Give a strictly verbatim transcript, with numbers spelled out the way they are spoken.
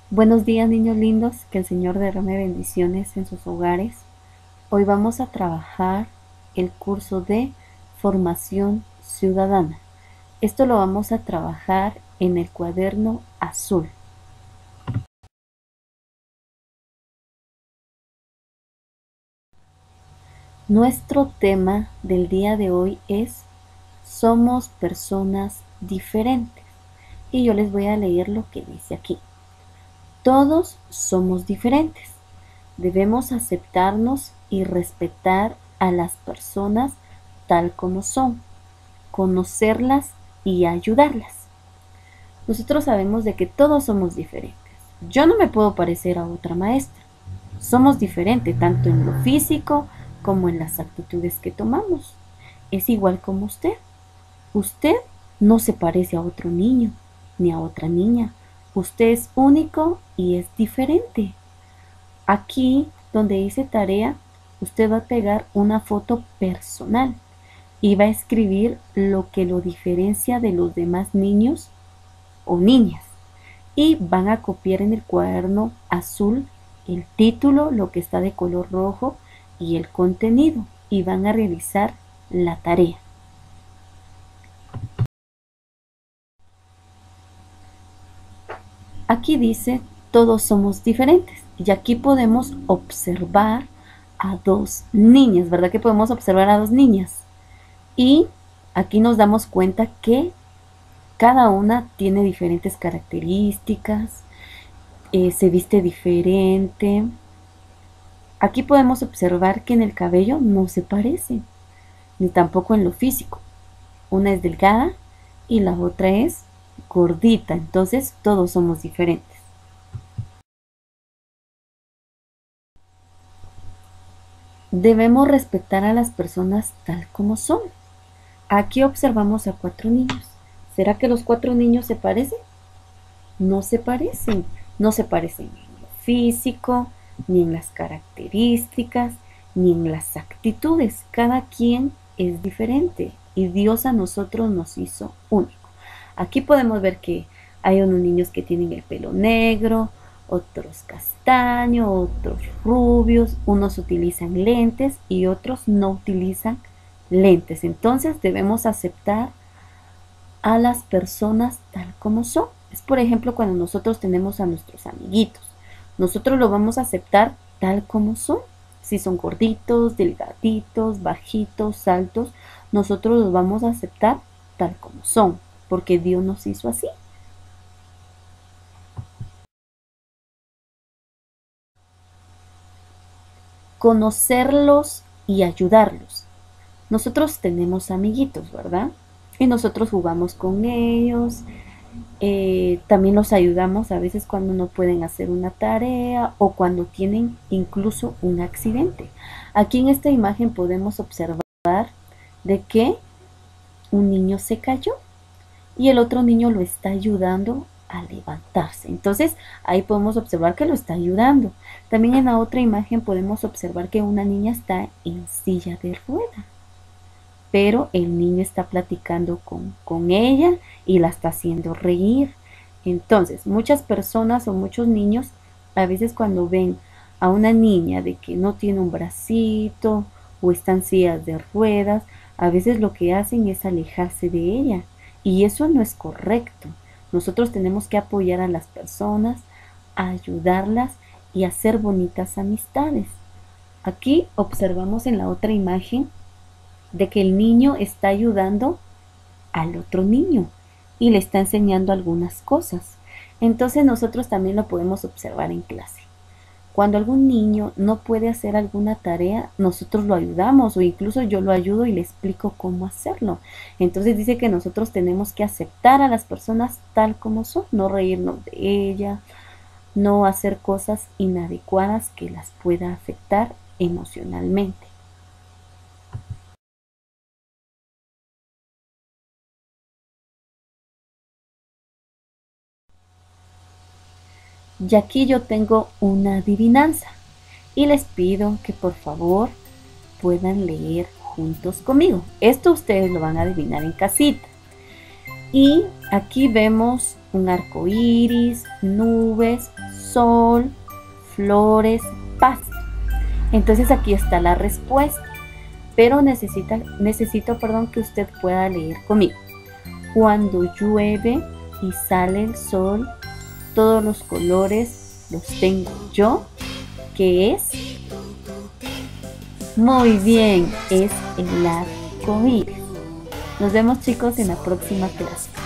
Buenos días, niños lindos, que el Señor derrame bendiciones en sus hogares. Hoy vamos a trabajar el curso de formación ciudadana. Esto lo vamos a trabajar en el cuaderno azul. Nuestro tema del día de hoy es Somos personas diferentes. Y yo les voy a leer lo que dice aquí. Todos somos diferentes. Debemos aceptarnos y respetar a las personas tal como son, conocerlas y ayudarlas. Nosotros sabemos de que todos somos diferentes. Yo no me puedo parecer a otra maestra. Somos diferentes tanto en lo físico como en las actitudes que tomamos. Es igual como usted. Usted no se parece a otro niño ni a otra niña. Usted es único y es diferente. Aquí donde dice tarea, usted va a pegar una foto personal y va a escribir lo que lo diferencia de los demás niños o niñas. Y van a copiar en el cuaderno azul el título, lo que está de color rojo y el contenido. Y van a realizar la tarea. Aquí dice, todos somos diferentes. Y aquí podemos observar a dos niñas, ¿verdad que podemos observar a dos niñas? Y aquí nos damos cuenta que cada una tiene diferentes características, eh, se viste diferente. Aquí podemos observar que en el cabello no se parece, ni tampoco en lo físico. Una es delgada y la otra es gordita, entonces todos somos diferentes. Debemos respetar a las personas tal como son. Aquí observamos a cuatro niños. ¿Será que los cuatro niños se parecen? No se parecen. No se parecen ni en lo físico, ni en las características, ni en las actitudes. Cada quien es diferente y Dios a nosotros nos hizo único. Aquí podemos ver que hay unos niños que tienen el pelo negro, otros castaño, otros rubios, unos utilizan lentes y otros no utilizan lentes. Entonces debemos aceptar a las personas tal como son. Es por ejemplo cuando nosotros tenemos a nuestros amiguitos. Nosotros lo vamos a aceptar tal como son. Si son gorditos, delgaditos, bajitos, altos, nosotros los vamos a aceptar tal como son, porque Dios nos hizo así. Conocerlos y ayudarlos. Nosotros tenemos amiguitos, ¿verdad? Y nosotros jugamos con ellos, eh, también los ayudamos a veces cuando no pueden hacer una tarea o cuando tienen incluso un accidente. Aquí en esta imagen podemos observar de que un niño se cayó y el otro niño lo está ayudando a levantarse. Entonces ahí podemos observar que lo está ayudando. También en la otra imagen podemos observar que una niña está en silla de ruedas, pero el niño está platicando con, con ella y la está haciendo reír. Entonces muchas personas o muchos niños a veces cuando ven a una niña de que no tiene un bracito o está en sillas de ruedas, a veces lo que hacen es alejarse de ella. Y eso no es correcto. Nosotros tenemos que apoyar a las personas, ayudarlas y hacer bonitas amistades. Aquí observamos en la otra imagen de que el niño está ayudando al otro niño y le está enseñando algunas cosas. Entonces nosotros también lo podemos observar en clase. Cuando algún niño no puede hacer alguna tarea, nosotros lo ayudamos o incluso yo lo ayudo y le explico cómo hacerlo. Entonces dice que nosotros tenemos que aceptar a las personas tal como son, no reírnos de ella, no hacer cosas inadecuadas que las pueda afectar emocionalmente. Y aquí yo tengo una adivinanza y les pido que por favor puedan leer juntos conmigo. Esto ustedes lo van a adivinar en casita. Y aquí vemos un arco iris, nubes, sol, flores, paz. Entonces aquí está la respuesta, pero necesita, necesito perdón, que usted pueda leer conmigo. Cuando llueve y sale el sol, todos los colores los tengo yo. ¿Qué es? Muy bien, es el arco iris. Nos vemos, chicos, en la próxima clase.